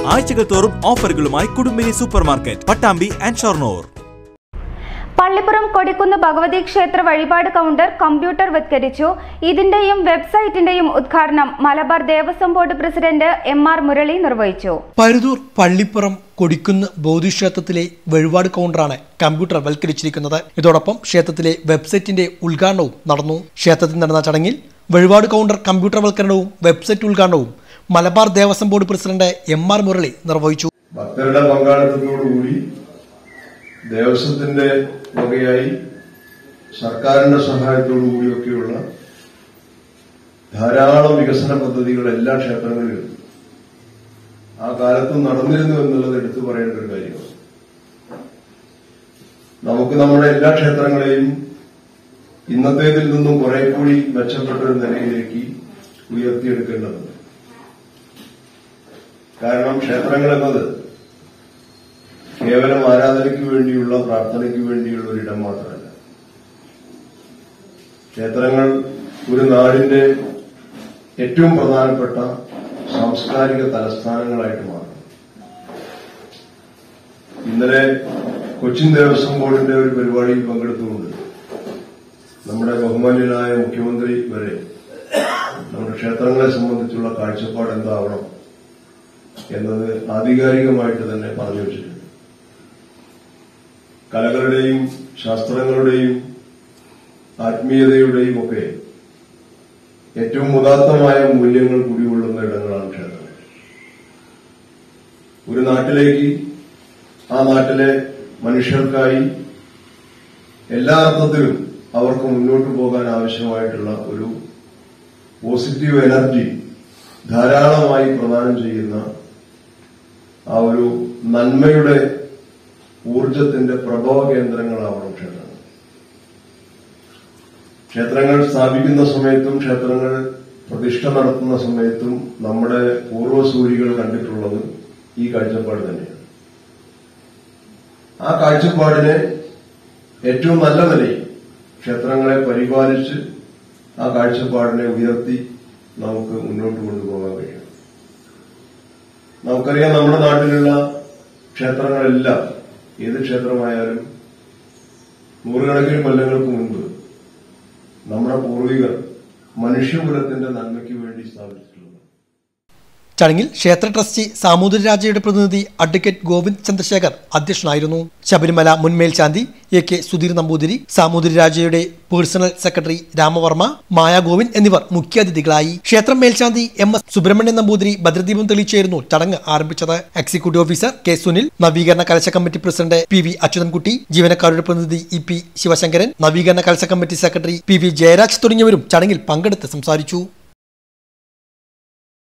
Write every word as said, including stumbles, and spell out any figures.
ആഴ്ചകൾ തോറും ഓഫറുകളുമായി കുടുംബിനി സൂപ്പർമാർക്കറ്റ്, പട്ടാമ്പി ആൻഡ് ഷൊർണൂർ. പള്ളിപ്പുറം കൊടിക്കുന്ന് ഭഗവതി ക്ഷേത്ര വഴിപാട് കൗണ്ടർ കമ്പ്യൂട്ടർ വത്കരിച്ചു. ഇതിന്റെയും വെബ്സൈറ്റിന്റെയും ഉദ്ഘാടനം Malabar Devaswom board president M R Murali നിർവഹിച്ചു. പരുതൂർ പള്ളിപ്പുറം കൊടിക്കുന്ന് ബോധിക്ഷേത്രത്തിലെ വഴിപാട് കൗണ്ടറാണ് കമ്പ്യൂട്ടർ വൽക്കരിച്ചിരിക്കുന്നത്. ഇതോടൊപ്പം ക്ഷേത്രത്തിലെ വെബ്സൈറ്റിന്റെ ഉദ്ഘാടനവും നടന്നു. ക്ഷേത്രത്തിൽ നടന്ന ചടങ്ങിൽ വഴിപാട് കൗണ്ടർ കമ്പ്യൂട്ടർ വൽക്കരണവും വെബ്സൈറ്റ് ഉദ്ഘാടനവും Malabar Devaswom board president M R Murali നിർവഹിച്ചു. ഭക്തരുടെ പങ്കാളിത്തത്തോടുകൂടി ദേവസ്വത്തിന്റെ വകയായി സർക്കാരിന്റെ സഹായത്തോടു കൂടിയൊക്കെയുള്ള ധാരാളം വികസന പദ്ധതികൾ എല്ലാ ക്ഷേത്രങ്ങളിലും ആ കാലത്തും നടന്നിരുന്നു എന്നുള്ളത് എടുത്തു പറയേണ്ട ഒരു കാര്യമാണ്. നമുക്ക് നമ്മുടെ എല്ലാ ക്ഷേത്രങ്ങളെയും ഇന്നത്തേതിൽ നിന്നും കുറെ കൂടി മെച്ചപ്പെട്ട ഒരു നിലയിലേക്ക് ഉയർത്തിയെടുക്കേണ്ടതുണ്ട്. കാരണം ക്ഷേത്രങ്ങൾ എന്നത് കേവലം ആരാധനയ്ക്ക് വേണ്ടിയുള്ള പ്രാർത്ഥനയ്ക്ക് വേണ്ടിയുള്ള ഒരിടം മാത്രമല്ല. ക്ഷേത്രങ്ങൾ ഒരു നാടിന്റെ ഏറ്റവും പ്രധാനപ്പെട്ട സാംസ്കാരിക തലസ്ഥാനങ്ങളായിട്ട് മാറും. ഇന്നലെ കൊച്ചിൻ ദേവസ്വം ബോർഡിന്റെ ഒരു പരിപാടിയിൽ പങ്കെടുത്തുകൊണ്ട് നമ്മുടെ ബഹുമാന്യനായ മുഖ്യമന്ത്രി വരെ നമ്മുടെ ക്ഷേത്രങ്ങളെ സംബന്ധിച്ചുള്ള കാഴ്ചപ്പാട് എന്താവണം എന്നത് ആധികാരികമായിട്ട് തന്നെ പറഞ്ഞു വെച്ചിട്ടുണ്ട്. കലകളുടെയും ശാസ്ത്രങ്ങളുടെയും ആത്മീയതയുടെയും ഒക്കെ ഏറ്റവും ഉദാത്തമായ മൂല്യങ്ങൾ കുടികൊള്ളുന്ന ഇടങ്ങളാണ് ക്ഷേത്രങ്ങൾ. ഒരു നാട്ടിലേക്ക് ആ നാട്ടിലെ മനുഷ്യർക്കായി എല്ലാ അർത്ഥത്തിലും അവർക്ക് മുന്നോട്ട് പോകാൻ ആവശ്യമായിട്ടുള്ള ഒരു പോസിറ്റീവ് എനർജി ധാരാളമായി പ്രദാനം ചെയ്യുന്ന ആ ഒരു നന്മയുടെ ഊർജത്തിന്റെ പ്രഭവ കേന്ദ്രങ്ങളാവണം ക്ഷേത്രങ്ങൾ. ക്ഷേത്രങ്ങൾ സ്ഥാപിക്കുന്ന സമയത്തും ക്ഷേത്രങ്ങൾ പ്രതിഷ്ഠ നടത്തുന്ന സമയത്തും നമ്മുടെ പൂർവ്വസൂരികൾ കണ്ടിട്ടുള്ളത് ഈ കാഴ്ചപ്പാട് തന്നെയാണ്. ആ കാഴ്ചപ്പാടിനെ ഏറ്റവും നല്ല നിലയിൽ ക്ഷേത്രങ്ങളെ പരിപാലിച്ച് ആ കാഴ്ചപ്പാടിനെ ഉയർത്തി നമുക്ക് മുന്നോട്ട് കൊണ്ടുപോകാൻ കഴിയും. നമുക്കറിയാം, നമ്മുടെ നാട്ടിലുള്ള ക്ഷേത്രങ്ങളെല്ലാം, ഏത് ക്ഷേത്രമായാലും നൂറുകണക്കിന് കൊല്ലങ്ങൾക്ക് മുൻപ് നമ്മുടെ പൂർവികർ മനുഷ്യകുലത്തിന്റെ നന്മയ്ക്ക് വേണ്ടി സ്ഥാപിച്ചിട്ടുള്ളത്. ചടങ്ങിൽ ക്ഷേത്ര ട്രസ്റ്റി സാമൂതിരിരാജയുടെ പ്രതിനിധി അഡ്വക്കേറ്റ് ഗോവിന്ദ് ചന്ദ്രശേഖർ അധ്യക്ഷനായിരുന്നു. ശബരിമല മുൻ മേൽശാന്തി എ കെ സുധീർ നമ്പൂതിരി, സാമൂതിരിരാജയുടെ പേഴ്സണൽ സെക്രട്ടറി രാമവർമ്മ, മായ ഗോവിന്ദ് എന്നിവർ മുഖ്യാതിഥികളായി. ക്ഷേത്രം മേൽശാന്തി എം എസ് സുബ്രഹ്മണ്യൻ നമ്പൂതിരി ഭദ്രദീപം തെളിയിച്ചായിരുന്നു ചടങ്ങ് ആരംഭിച്ചത്. എക്സിക്യൂട്ടീവ് ഓഫീസർ കെ സുനിൽ, നവീകരണ കലശ committee president P V Achuthankutty, ജീവനക്കാരുടെ പ്രതിനിധി ഇ പി ശിവശങ്കരൻ, നവീകരണ കലശ committee secretary P V Jayaraj തുടങ്ങിയവരും ചടങ്ങിൽ പങ്കെടുത്ത് സംസാരിച്ചു.